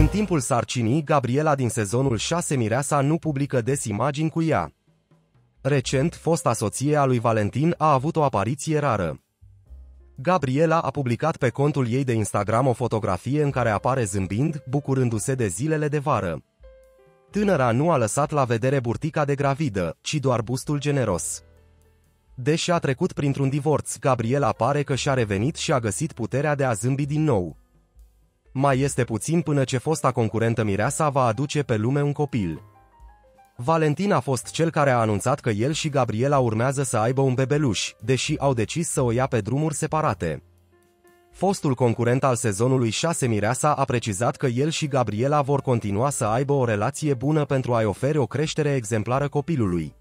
În timpul sarcinii, Gabriela din sezonul 6 Mireasa nu publică des imagini cu ea. Recent, fosta soție a lui Valentin a avut o apariție rară. Gabriela a publicat pe contul ei de Instagram o fotografie în care apare zâmbind, bucurându-se de zilele de vară. Tânăra nu a lăsat la vedere burtica de gravidă, ci doar bustul generos. Deși a trecut printr-un divorț, Gabriela pare că și-a revenit și a găsit puterea de a zâmbi din nou. Mai este puțin până ce fosta concurentă Mireasa va aduce pe lume un copil. Valentin a fost cel care a anunțat că el și Gabriela urmează să aibă un bebeluș, deși au decis să o ia pe drumuri separate. Fostul concurent al sezonului 6 Mireasa a precizat că el și Gabriela vor continua să aibă o relație bună pentru a-i oferi o creștere exemplară copilului.